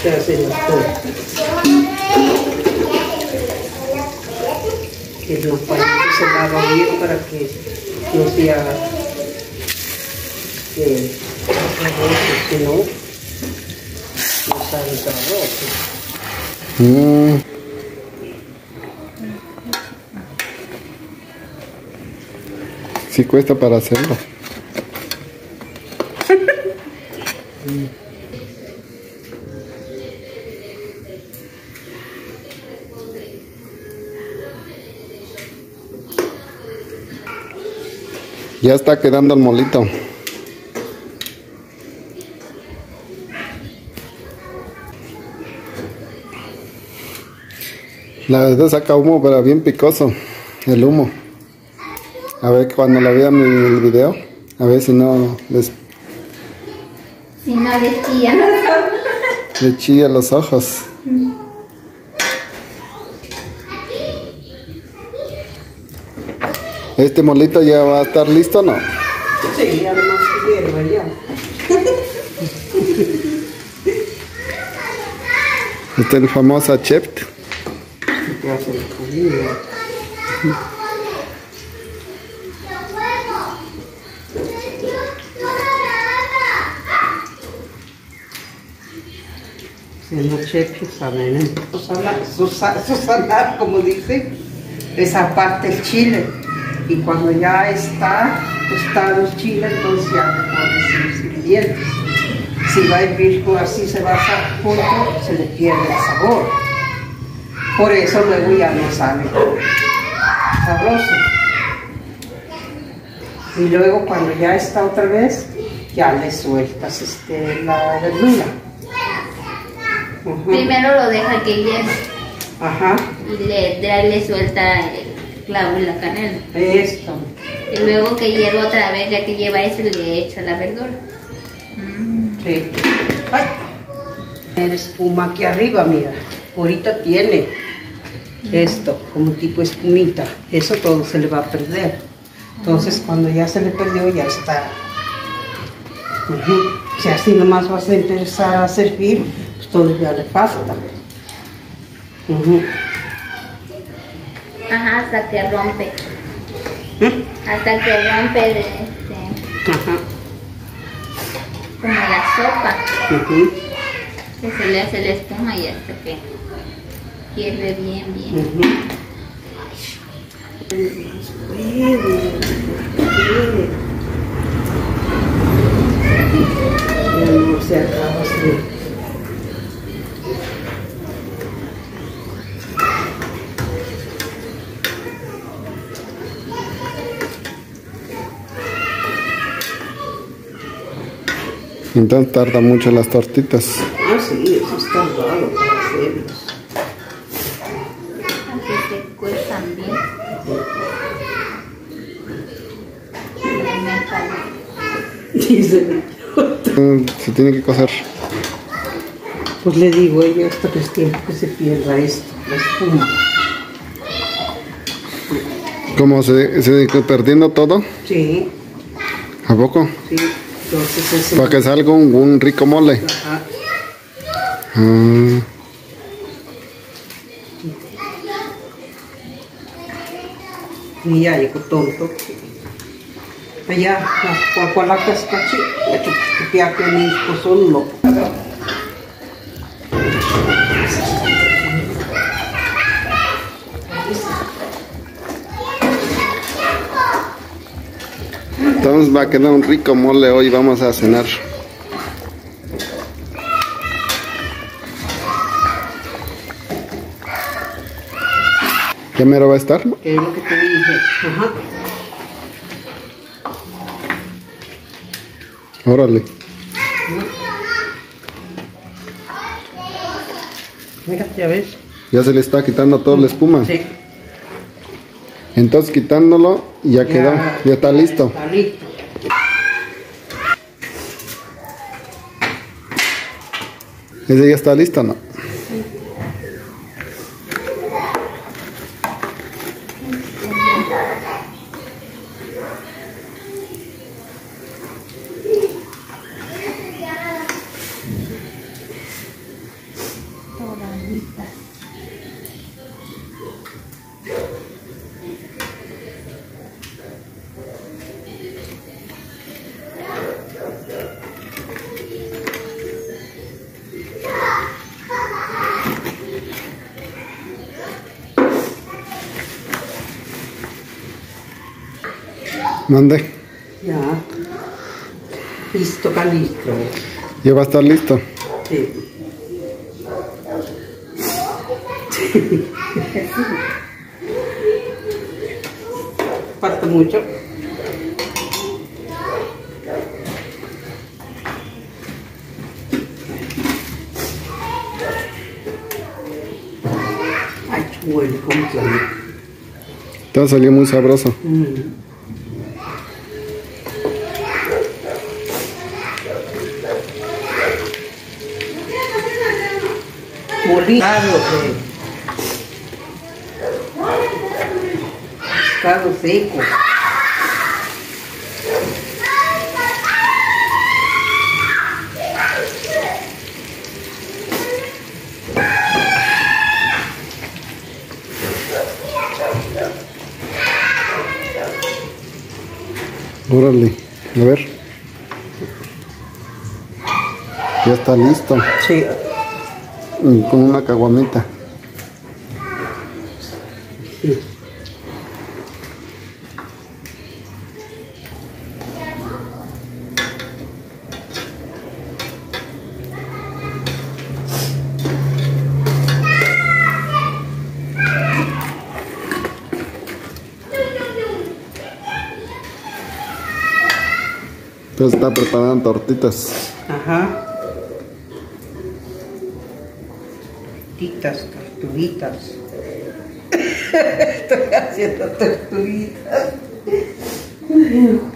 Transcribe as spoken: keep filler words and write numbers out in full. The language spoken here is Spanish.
Se hace las tortas. Que los palitos se lavan bien para que no se haga que si no, no sale sabroso. Mm. Sí cuesta para hacerlo. Ya está quedando el molito. La verdad saca humo, pero bien picoso el humo. A ver cuando lo vean en el video, a ver si no les... Si no les chilla los ojos. Le chilla los ojos. ¿Este molito ya va a estar listo o no? Sí, ya nomás que hierva ya. Este es el famoso chept. Que hace la comida. Los chefs saben, Susana, Susana, Susana, como dice, esa parte del chile. Y cuando ya está tostado el chile, entonces ya le pones los ingredientes. Si va a hervir así, se va a hacer junto, se le pierde el sabor. Por eso luego ya no sale sabroso. Y luego cuando ya está otra vez, ya le sueltas este, la verdura. Uh-huh. Primero lo deja que hierva. Ajá. Y le, le, le suelta el clavo y la canela. Esto. Y luego que hierva otra vez, ya que lleva eso, le echa la verdura. Mm. Sí. Ay. El espuma aquí arriba, mira. Ahorita tiene esto, como tipo espumita. Eso todo se le va a perder. Entonces, cuando ya se le perdió, ya está. Uh-huh. Si así nomás vas a empezar a servir, pues todavía le falta. Uh-huh. Ajá, hasta que rompe. ¿Eh? Hasta que rompe de este, Ajá. como la sopa. Uh-huh. Que se le hace la espuma y hasta que hierve bien, bien. Uh-huh. No se acaba así. Entonces tarda mucho las tortitas. Ah, sí, eso está raro para hacerlos. Así se cuezan bien. Dice. Se tiene que cocer. Pues le digo a ella hasta que es tiempo que se pierda esto, la espuma. ¿Cómo se, se perdiendo todo? Sí, ¿A poco? sí. Entonces ese... Para que salga un, un rico mole. Ajá. Ah. Y ya llegó tonto. Allá, la cual la cascachi, la chupia que mi esposo no. Entonces va a quedar un rico mole hoy, vamos a cenar. ¿Qué mero va a estar? Es lo que te dije. Ajá. Órale. Mira, ya ves. Ya se le está quitando toda la espuma. Sí. Entonces quitándolo, ya, ya quedó, ya está listo. Está listo. ¿Ese ya está listo o no? ¿Mande? Ya. Listo, está listo. ¿Ya va a estar listo? Sí. Falta mucho. Ay, qué bueno, cómo salió. Te salió muy sabroso. Mm. Molado de pescado seco. Órale, a ver. Ya está listo. Sí. Con una caguamita. Sí. Entonces está preparando tortitas. Ajá. Tortitas, tortuguitas. Estoy haciendo tortuguitas.